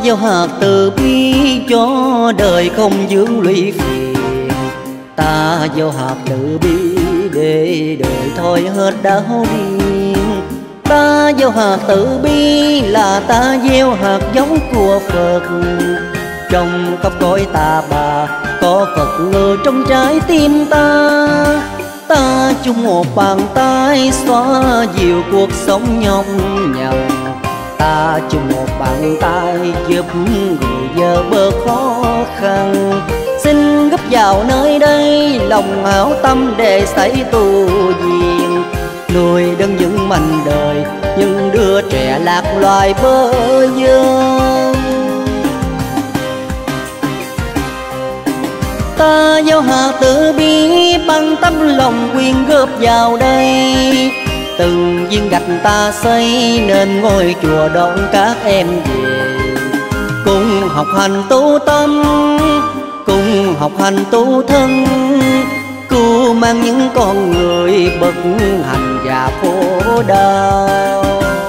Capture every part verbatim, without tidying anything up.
gieo hạt từ bi cho đời không vướng lụy phiền. Ta gieo hạt từ bi để đời thôi hết đau điên. Ta gieo hạt từ bi là ta gieo hạt giống của Phật. Trong khắp cõi ta bà có Phật ngự trong trái tim ta. Ta chung một bàn tay xóa dịu cuộc sống nhọc nhằn. Ta chung một bàn tay giúp người vợ bớt khó khăn. Xin gấp vào nơi đây lòng hảo tâm để xây tu viện. Nuôi đơn những mảnh đời những đứa trẻ lạc loài bơ vơ. Ta gieo hạt từ bi bằng tấm lòng quyên góp vào đây. Từng viên gạch ta xây nên ngôi chùa đón các em về. Cùng học hành tu tâm, cùng học hành tu thân, cứu mang những con người bất hạnh và khổ đau.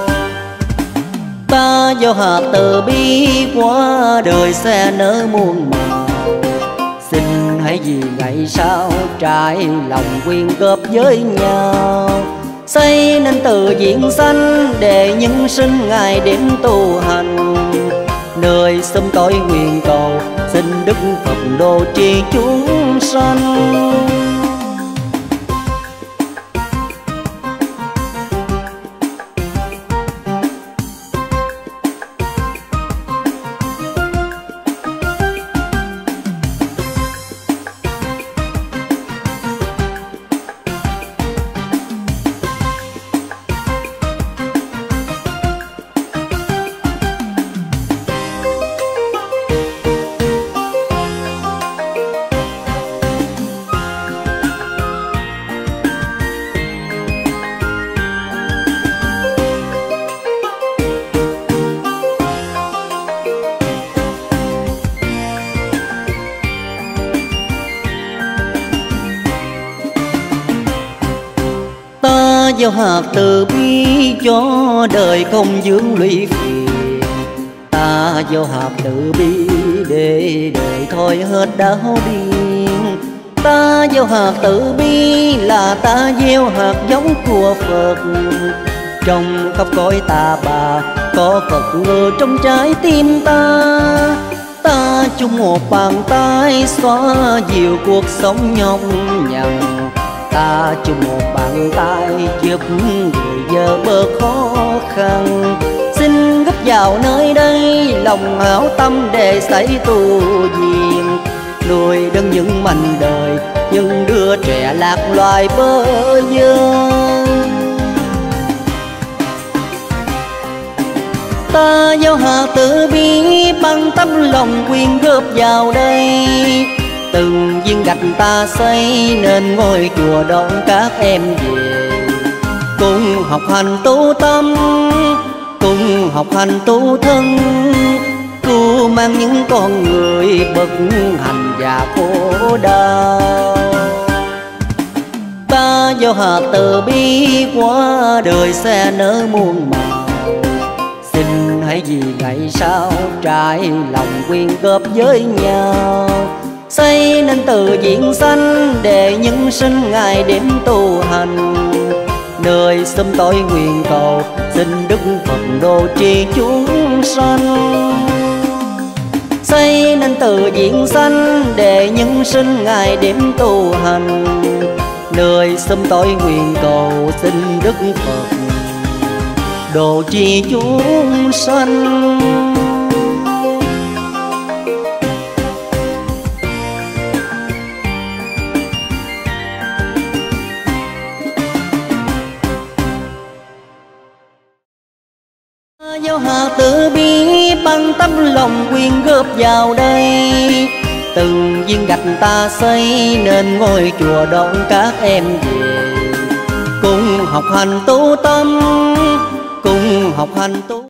Ta gieo hạt từ bi qua đời sẽ nở muôn màu. Xin hãy vì ngày sau trái lòng quyên góp với nhau. Xây nên từ diện sanh để những sinh ngày đêm tu hành. Nơi sớm tối nguyện cầu xin Đức Phật độ trì chúng sanh. Gieo hạt từ bi cho đời không vướng lụy phiền. Ta gieo hạt từ bi để đời thôi hết đau điên. Ta gieo hạt từ bi là ta gieo hạt giống của Phật. Trong khắp cõi ta bà có Phật ngự trong trái tim ta. Ta chung một bàn tay xóa dịu cuộc sống nhọc nhằn. Ta chung một bàn tay giúp người vợ bớt khó khăn. Xin gấp vào nơi đây lòng hảo tâm để xây tu viện. Nuôi đơn những mảnh đời những đứa trẻ lạc loài bơ vơ. Ta gieo hạt từ bi bằng tấm lòng quyên góp vào đây. Từng viên gạch ta xây nên ngôi chùa đón các em về. Cùng học hành tu tâm, cùng học hành tu thân, cứu mang những con người bất hạnh và khổ đau. Ta gieo hạt từ bi qua đời sẽ nở muôn màu. Xin hãy vì ngày sau trái lòng quyên góp với nhau. Xây nên từ diện sanh để những sinh ngày đêm tu hành. Nơi sớm tối nguyện cầu xin Đức Phật độ trì chúng sanh. Xây nên từ diện sanh để những sinh ngày đêm tu hành. Nơi sớm tối nguyện cầu xin Đức Phật độ trì chúng sanh. Gieo hạt từ bi bằng tấm lòng quyên góp vào đây. Từng viên gạch ta xây nên ngôi chùa đón các em về. Cùng học hành tu tâm,